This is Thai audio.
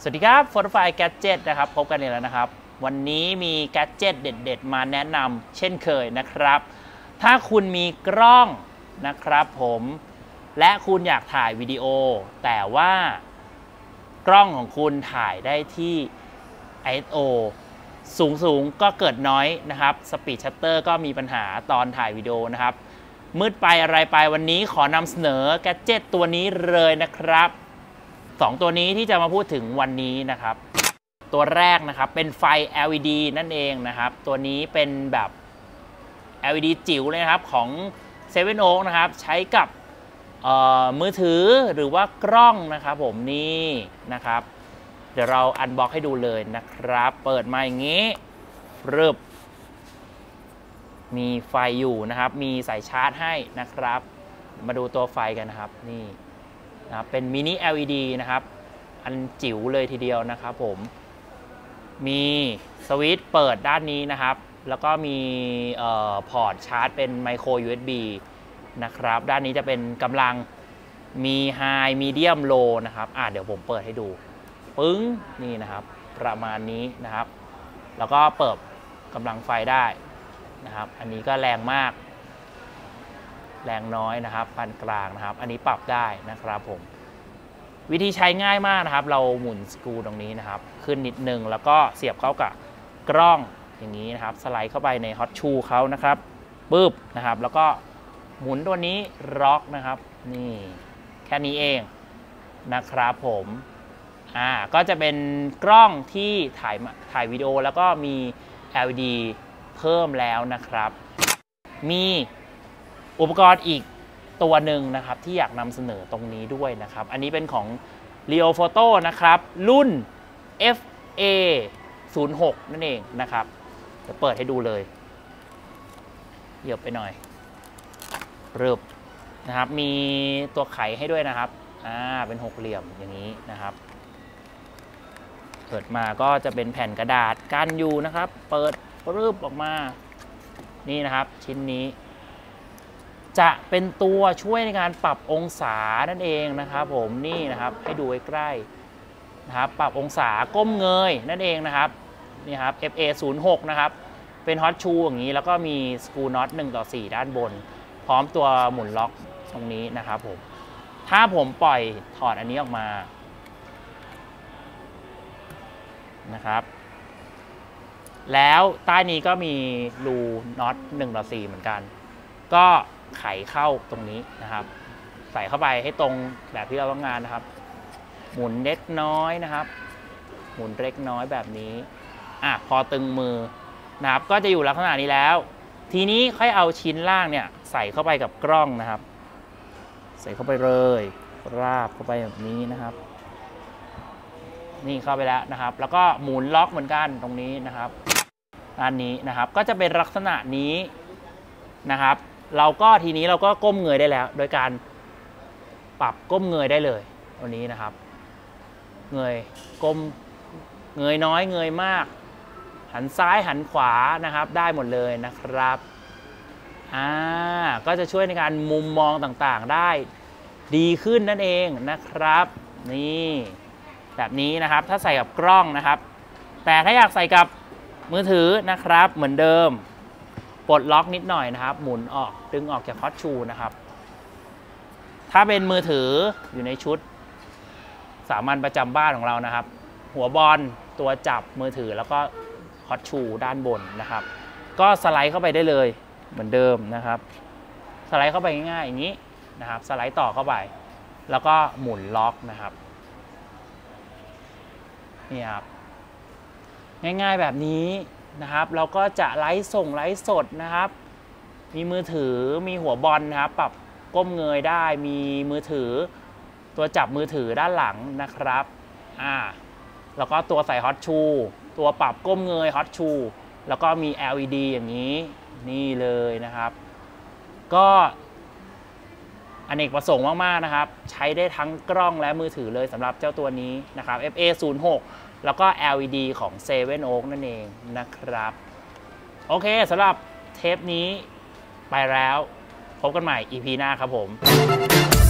สวัสดีครับ Fortify Gadget นะครับพบกันอีกแล้วนะครับวันนี้มีแกดเจ็ตเด็ดๆมาแนะนำเช่นเคยนะครับถ้าคุณมีกล้องนะครับผมและคุณอยากถ่ายวิดีโอแต่ว่ากล้องของคุณถ่ายได้ที่ ISO สูงก็เกิดน้อยนะครับสปีดชัตเตอร์ก็มีปัญหาตอนถ่ายวิดีโอนะครับมืดไปอะไรไปวันนี้ขอนำเสนอแกดเจ็ตตัวนี้เลยนะครับ2ตัวนี้ที่จะมาพูดถึงวันนี้นะครับตัวแรกนะครับเป็นไฟ LED นั่นเองนะครับตัวนี้เป็นแบบ LED จิ๋วเลยนะครับของ Seven Oak นะครับใช้กับมือถือหรือว่ากล้องนะครับผมนี่นะครับเดี๋ยวเราอันบ็อกให้ดูเลยนะครับเปิดมาอย่างนี้รึบมีไฟอยู่นะครับมีสายชาร์จให้นะครับมาดูตัวไฟกันนะครับนี่นะเป็นมินิ LED นะครับอันจิ๋วเลยทีเดียวนะครับผมมีสวิตช์เปิดด้านนี้นะครับแล้วก็มีพอร์ตชาร์จเป็นไมโคร USB นะครับด้านนี้จะเป็นกำลังมีไฮมีเดียมโลนะครับเดี๋ยวผมเปิดให้ดูปึ้งนี่นะครับประมาณนี้นะครับแล้วก็เปิดกำลังไฟได้นะครับอันนี้ก็แรงมากแรงน้อยนะครับปานกลางนะครับอันนี้ปรับได้นะครับผมวิธีใช้ง่ายมากนะครับเราหมุนสกรูตรงนี้นะครับขึ้นนิดนึงแล้วก็เสียบเข้ากับกล้องอย่างนี้นะครับสไลด์เข้าไปในฮอตชูเขานะครับปึ๊บนะครับแล้วก็หมุนตัวนี้ล็อกนะครับนี่แค่นี้เองนะครับผมก็จะเป็นกล้องที่ถ่ายวิดีโอแล้วก็มี LED เพิ่มแล้วนะครับมีอุปกรณ์อีกตัวหนึ่งนะครับที่อยากนำเสนอตรงนี้ด้วยนะครับอันนี้เป็นของ Leo Photo นะครับรุ่น FA06 นั่นเองนะครับเดี๋ยวเปิดให้ดูเลยเหยียบไปหน่อยรึบนะครับมีตัวไขให้ด้วยนะครับเป็นหกเหลี่ยมอย่างนี้นะครับเปิดมาก็จะเป็นแผ่นกระดาษกันอยู่นะครับเปิดรึบออกมานี่นะครับชิ้นนี้จะเป็นตัวช่วยในการปรับองศานั่นเองนะครับผมนี่นะครับให้ดูใกล้ๆนะครับปรับองศาก้มเงยนั่นเองนะครับนี่ครับ FA06 นะครับเป็นฮอตชูอย่างนี้แล้วก็มีสกรูน็อต1/4ด้านบนพร้อมตัวหมุนล็อกตรงนี้นะครับผมถ้าผมปล่อยถอดอันนี้ออกมานะครับแล้วใต้นี้ก็มีรูน็อต1/4เหมือนกันก็ไขเข้าตรงนี้นะครับใส่เข้าไปให้ตรงแบบที่เราต้องการนะครับหมุนเล็กน้อยนะครับหมุนเล็กน้อยแบบนี้พอตึงมือนะครับก็จะอยู่ลักษณะนี้แล้วทีนี้ค่อยเอาชิ้นล่างเนี่ยใส่เข้าไปกับกล้องนะครับใส่เข้าไปเลยราบเข้าไปแบบนี้นะครับนี่เข้าไปแล้วนะครับแล้วก็หมุนล็อกเหมือนกันตรงนี้นะครับด้านนี้นะครับก็จะเป็นลักษณะนี้นะครับทีนี้เราก็ก้มเงยได้แล้วโดยการปรับก้มเงยได้เลยตัวนี้นะครับเงยก้มเงยน้อยเงยมากหันซ้ายหันขวานะครับได้หมดเลยนะครับก็จะช่วยในการมุมมองต่างๆได้ดีขึ้นนั่นเองนะครับนี่แบบนี้นะครับถ้าใส่กับกล้องนะครับแต่ถ้าอยากใส่กับมือถือนะครับเหมือนเดิมปลดล็อกนิดหน่อยนะครับหมุนออกดึงออกจากฮอตชูนะครับถ้าเป็นมือถืออยู่ในชุดสามัญประจำบ้านของเรานะครับหัวบอลตัวจับมือถือแล้วก็ฮอตชูด้านบนนะครับก็สไลด์เข้าไปได้เลยเหมือนเดิมนะครับสไลด์เข้าไปง่ายๆอย่างนี้นะครับสไลด์ต่อเข้าไปแล้วก็หมุนล็อกนะครับนี่ครับง่ายๆแบบนี้นะครับเราก็จะไลฟ์สดนะครับมีมือถือมีหัวบอลนะครับปรับก้มเงยได้มีมือถือตัวจับมือถือด้านหลังนะครับแล้วก็ตัวใส่ฮอตชูตัวปรับก้มเงยฮอตชูแล้วก็มี LED อย่างนี้นี่เลยนะครับก็อเนกประสงค์มากๆนะครับใช้ได้ทั้งกล้องและมือถือเลยสำหรับเจ้าตัวนี้นะครับ FA06 แล้วก็ LED ของ Seven Oak นั่นเองนะครับโอเคสำหรับเทปนี้ไปแล้วพบกันใหม่ EP หน้าครับผม